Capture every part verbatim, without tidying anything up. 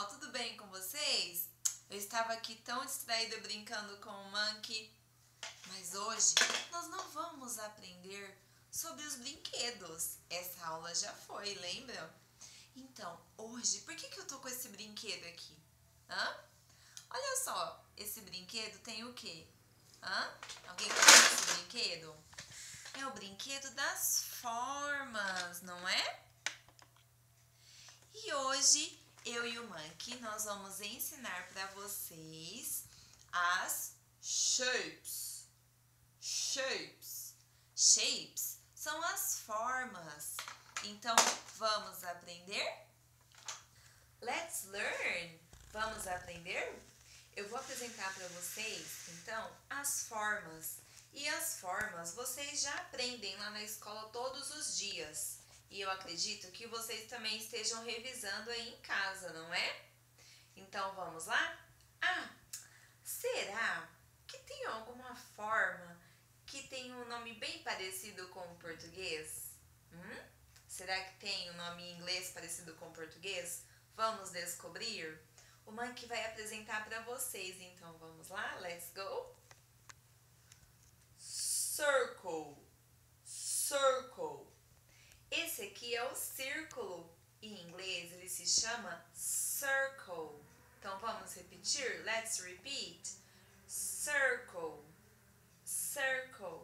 pessoal, tudo bem com vocês? Eu estava aqui tão distraída brincando com o Monkey, mas hoje nós não vamos aprender sobre os brinquedos. Essa aula já foi, lembram? Então, hoje, por que, que eu tô com esse brinquedo aqui? Hã? Olha só, esse brinquedo tem o quê? Hã? Alguém conhece esse brinquedo? É o brinquedo das formas, não é? E hoje, eu e o Monkey, nós vamos ensinar para vocês as shapes. Shapes. Shapes são as formas. Então, vamos aprender? Let's learn! Vamos aprender? Eu vou apresentar para vocês, então, as formas. E as formas vocês já aprendem lá na escola todos os dias. E eu acredito que vocês também estejam revisando aí em casa, não é? Então, vamos lá? Ah, será que tem alguma forma que tem um nome bem parecido com o português? Hum? Será que tem um nome em inglês parecido com o português? Vamos descobrir? O Monkey vai apresentar para vocês, então vamos lá? Let's go! Circle, circle. Esse aqui é o círculo. Em inglês ele se chama circle. Então vamos repetir? Let's repeat. Circle, circle.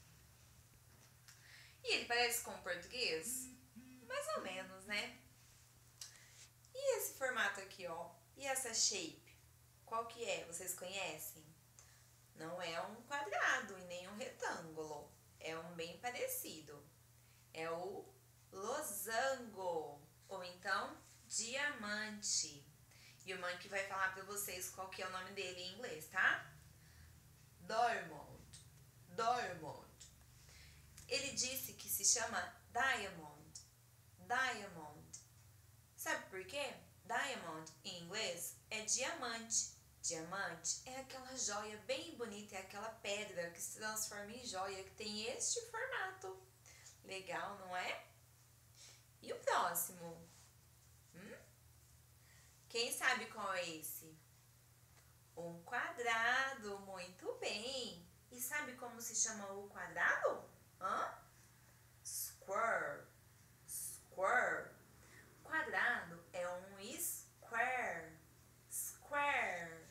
E ele parece com o português? Mais ou menos, né? E esse formato aqui, ó? E essa shape? Qual que é? Vocês conhecem? Não é um quadrado e nem um retângulo. É um bem parecido. É o losango, ou então diamante. E o Monkey vai falar para vocês qual que é o nome dele em inglês, tá? Diamond, diamond. Ele disse que se chama diamond, diamond. Sabe por quê? Diamond em inglês é diamante. Diamante é aquela joia bem bonita, é aquela pedra que se transforma em joia, que tem este formato. Legal, não é? E o próximo? Hum? Quem sabe qual é esse? Um quadrado, muito bem. E sabe como se chama o quadrado? Hã? Square, square. Quadrado é um square, square.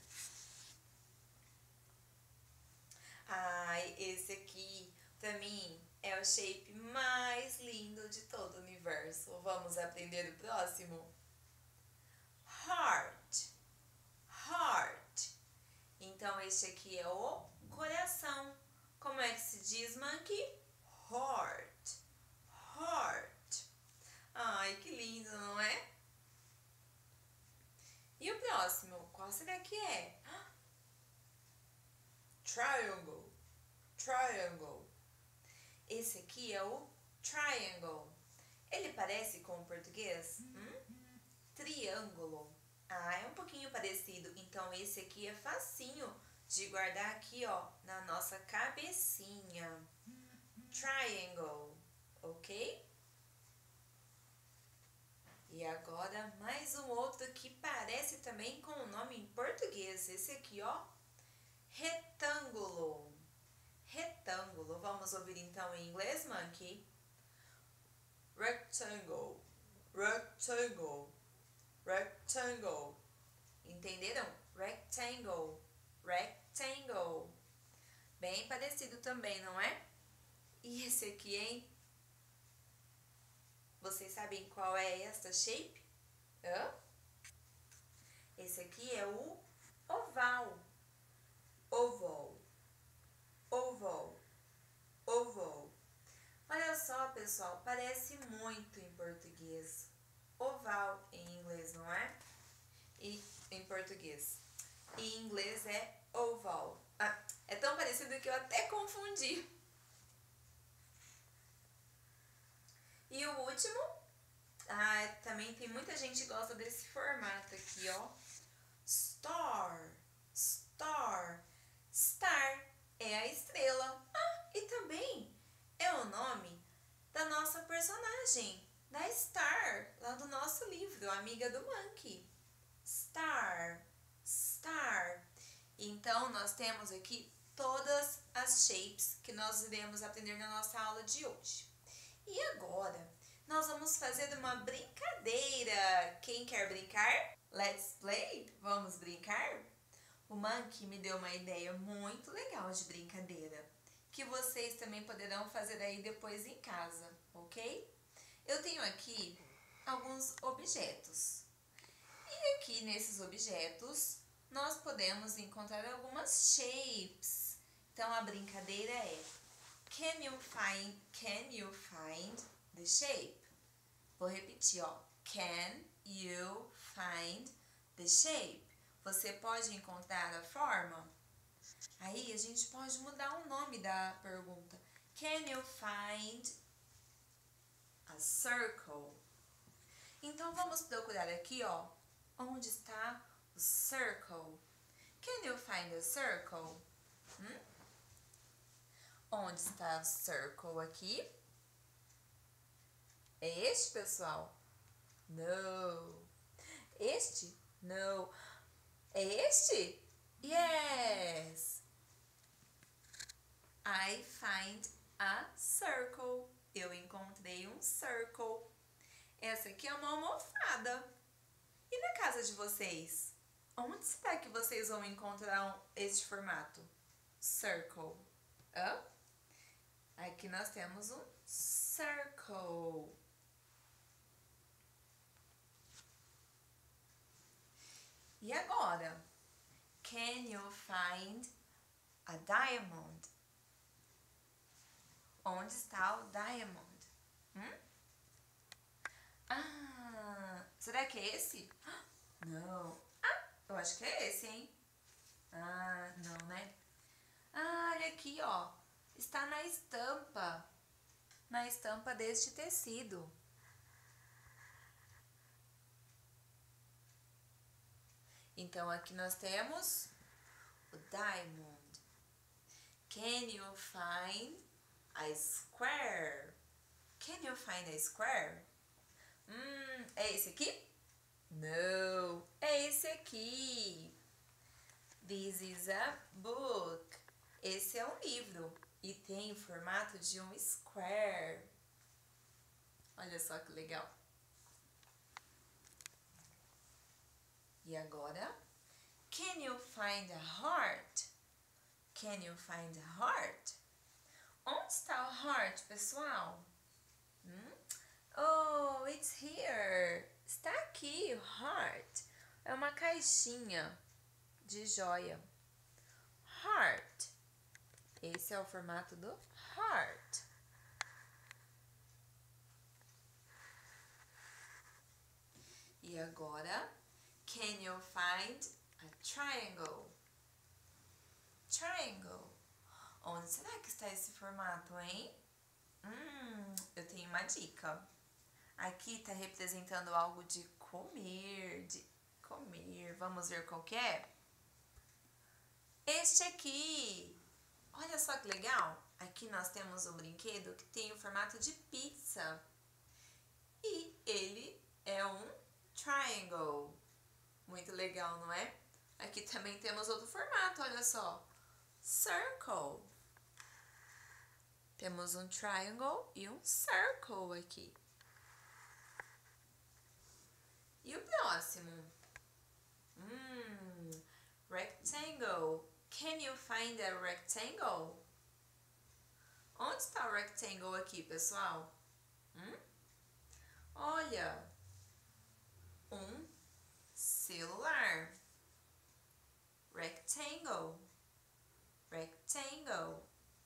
Ai, esse aqui, pra mim, é o shape mais lindo de todo o universo. Vamos aprender o próximo? Heart, heart. Então, este aqui é o coração. Como é que se diz, Monkey? Heart, heart. Ai, que lindo, não é? E o próximo? Qual será que é? Triangle, triangle. Esse aqui é o triangle. Ele parece com o português? Hum? Triângulo. Ah, é um pouquinho parecido. Então, esse aqui é facinho de guardar aqui, ó, na nossa cabecinha. Triangle, ok? E agora, mais um outro que parece também com o nome em português. Esse aqui, ó, retângulo. Retângulo. Vamos ouvir então em inglês, Monkey? Rectangle, rectangle, rectangle. Entenderam? Rectangle, rectangle. Bem parecido também, não é? E esse aqui, hein? Vocês sabem qual é esta shape? Hã? Esse aqui é o oval. Oval, oval, oval. Olha só, pessoal, parece muito em português. Oval em inglês, não é? E em português. E em inglês é oval. Ah, é tão parecido que eu até confundi. E o último, ah, também tem muita gente que gosta desse formato aqui, ó. Star, star. Star é a estrela. Ah, e também é o nome da nossa personagem, da Star, lá do nosso livro, Amiga do Monkey. star, star. Então, nós temos aqui todas as shapes que nós iremos aprender na nossa aula de hoje. E agora, nós vamos fazer uma brincadeira. Quem quer brincar? Let's play? Vamos brincar? O Monkey me deu uma ideia muito legal de brincadeira, que vocês também poderão fazer aí depois em casa, ok? Eu tenho aqui alguns objetos. E aqui nesses objetos, nós podemos encontrar algumas shapes. Então, a brincadeira é Can you find, can you find the shape? Vou repetir, ó. Can you find the shape? Você pode encontrar a forma? Aí a gente pode mudar o nome da pergunta. Can you find a circle? Então vamos procurar aqui, ó. Onde está o circle? Can you find a circle? Hum? Onde está o circle aqui? É este, pessoal? No. Este? No. É este? Yes! I find a circle. Eu encontrei um circle. Essa aqui é uma almofada. E na casa de vocês? Onde será que vocês vão encontrar este formato? Circle. Hã? Aqui nós temos um circle. E agora? Can you find a diamond? Onde está o diamond? Hum? Ah, será que é esse? Não. Ah, eu acho que é esse, hein? Ah, não, né? Ah, olha aqui, ó. Está na estampa. Na estampa deste tecido. Então, aqui nós temos o diamond. Can you find a square? Can you find a square? Hum, é esse aqui? Não, é esse aqui. This is a book. Esse é um livro e tem o formato de um square. Olha só que legal. E agora? Can you find a heart? Can you find a heart? Onde está o heart, pessoal? Hum? Oh, it's here. Está aqui o heart. É uma caixinha de joia. Heart. Esse é o formato do heart. E agora, can you find a triangle? Triangle. Onde será que está esse formato, hein? Hum, eu tenho uma dica. Aqui está representando algo de comer, de comer. Vamos ver qual que é? Este aqui. Olha só que legal. Aqui nós temos um brinquedo que tem o formato de pizza. E ele é um triangle. Muito legal, não é? Aqui também temos outro formato, olha só. Circle. Temos um triangle e um circle aqui. E o próximo? Hum, rectangle. Can you find a rectangle? Onde está o rectangle aqui, pessoal? Hum? Olha, um celular. Rectangle. Rectangle.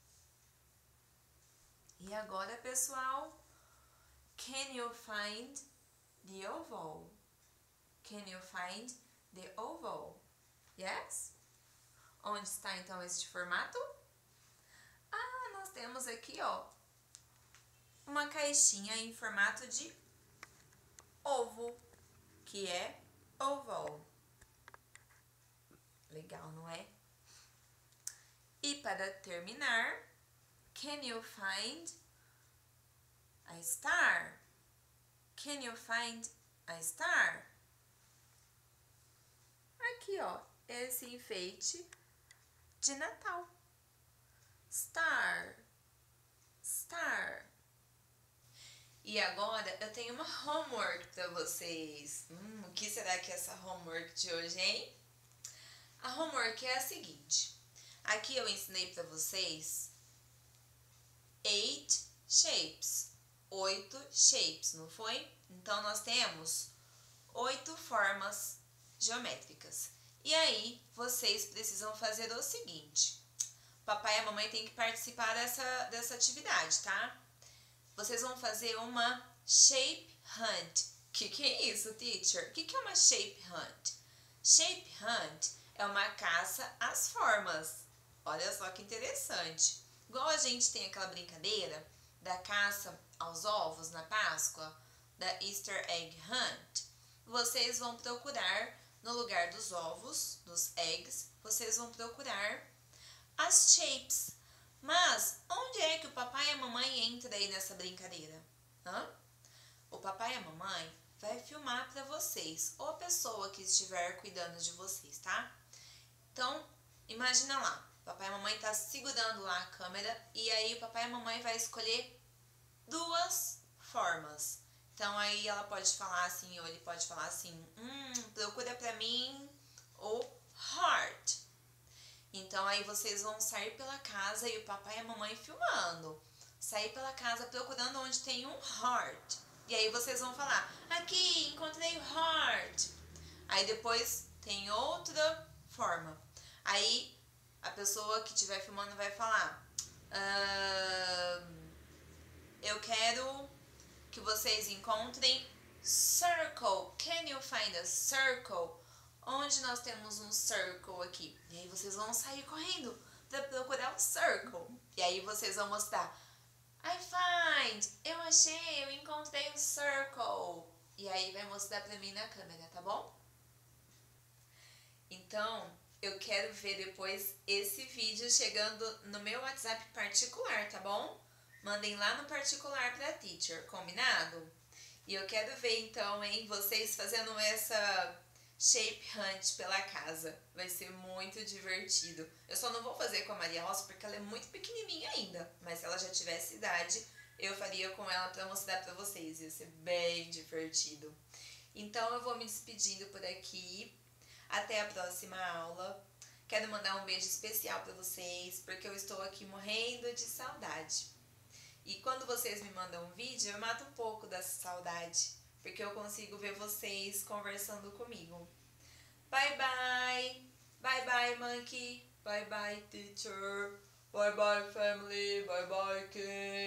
E agora, pessoal, can you find the oval? Can you find the oval? Yes? Onde está então este formato? Ah, nós temos aqui, ó, uma caixinha em formato de ovo, que é oval. Legal, não é? E para terminar, can you find a star? Can you find a star? Aqui, ó, esse enfeite de Natal. Star. Star. E agora eu tenho uma homework para vocês. Hum, o que será que é essa homework de hoje, hein? A homework é a seguinte. Aqui eu ensinei para vocês eight shapes. Oito shapes, não foi? Então nós temos oito formas geométricas. E aí vocês precisam fazer o seguinte. Papai e a mamãe têm que participar dessa, dessa atividade, tá? Vocês vão fazer uma shape hunt. O que, que é isso, teacher? O que, que é uma shape hunt? Shape hunt é uma caça às formas. Olha só que interessante. Igual a gente tem aquela brincadeira da caça aos ovos na Páscoa, da Easter Egg Hunt. Vocês vão procurar, no lugar dos ovos, dos eggs, vocês vão procurar as shapes. Mas onde é que o papai e a mamãe entram aí nessa brincadeira? Hã? O papai e a mamãe vai filmar para vocês, ou a pessoa que estiver cuidando de vocês, tá? Então, imagina lá, o papai e a mamãe tá segurando lá a câmera e aí o papai e a mamãe vai escolher duas formas. Então, aí ela pode falar assim, ou ele pode falar assim, hum, procura pra mim o heart. Então, aí vocês vão sair pela casa e o papai e a mamãe filmando. Sair pela casa procurando onde tem um heart. E aí vocês vão falar, aqui, encontrei o heart. Aí depois tem outra forma. Aí a pessoa que estiver filmando vai falar, uh, eu quero que vocês encontrem circle. Can you find a circle? Onde nós temos um circle aqui? E aí vocês vão sair correndo para procurar o circle. E aí vocês vão mostrar, I find, eu achei, eu encontrei o circle. E aí vai mostrar para mim na câmera, tá bom? Então, eu quero ver depois esse vídeo chegando no meu WhatsApp particular, tá bom? Mandem lá no particular pra teacher, combinado? E eu quero ver então, hein, vocês fazendo essa shape hunt pela casa. Vai ser muito divertido. Eu só não vou fazer com a Maria Rosa porque ela é muito pequenininha ainda. Mas se ela já tivesse idade, eu faria com ela pra mostrar pra vocês. Ia ser bem divertido. Então eu vou me despedindo por aqui. Até a próxima aula. Quero mandar um beijo especial pra vocês, porque eu estou aqui morrendo de saudade. E quando vocês me mandam um vídeo, eu mato um pouco dessa saudade, porque eu consigo ver vocês conversando comigo. Bye, bye! Bye, bye, monkey! Bye, bye, teacher! Bye, bye, family! Bye, bye, kids!